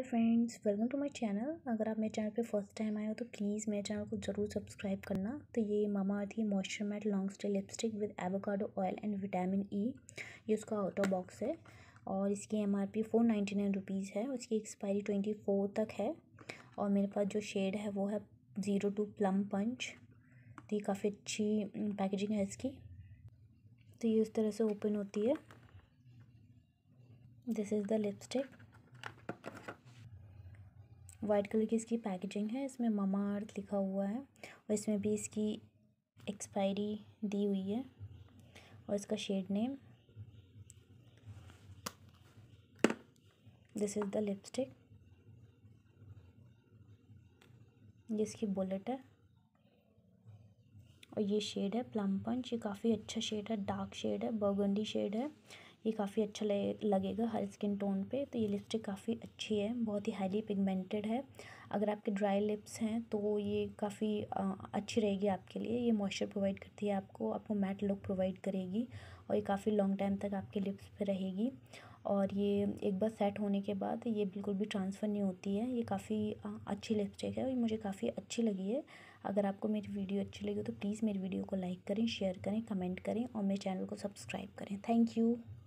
Friends, welcome to my channel. अगर आप मेरे चैनल पे फर्स्ट टाइम आए हो तो प्लीज़ मेरे चैनल को ज़रूर सब्सक्राइब करना। तो ये मामाअर्थ की moisture matte long stay lipstick with avocado oil and vitamin E, ये उसका आउट ऑफ बॉक्स है और इसकी एमआरपी 499 रुपीज़ है। उसकी एक्सपायरी 24 तक है और मेरे पास जो शेड है वो है 02 प्लम पंच। तो ये काफ़ी अच्छी पैकेजिंग है इसकी। तो ये इस तरह से ओपन होती है। This is the lipstick. White colour की इसकी पैकेजिंग है, इसमें मामाअर्थ लिखा हुआ है और इसमें भी इसकी एक्सपायरी दी हुई है और इसका shade name. This is the lipstick. ये इसकी बुलेट है और ये शेड है प्लम पंच। ये काफ़ी अच्छा शेड है, डार्क शेड है, बर्गंडी शेड है। ये काफ़ी अच्छा लगेगा हर स्किन टोन पे। तो ये लिपस्टिक काफ़ी अच्छी है, बहुत ही हाईली पिगमेंटेड है। अगर आपके ड्राई लिप्स हैं तो ये काफ़ी अच्छी रहेगी आपके लिए। ये मॉइस्चर प्रोवाइड करती है आपको मैट लुक प्रोवाइड करेगी और ये काफ़ी लॉन्ग टाइम तक आपके लिप्स पे रहेगी। और ये एक बार सेट होने के बाद ये बिल्कुल भी ट्रांसफ़र नहीं होती है। ये काफ़ी अच्छी लिपस्टिक है और ये मुझे काफ़ी अच्छी लगी है। अगर आपको मेरी वीडियो अच्छी लगी तो प्लीज़ मेरी वीडियो को लाइक करें, शेयर करें, कमेंट करें और मेरे चैनल को सब्सक्राइब करें। Thank you.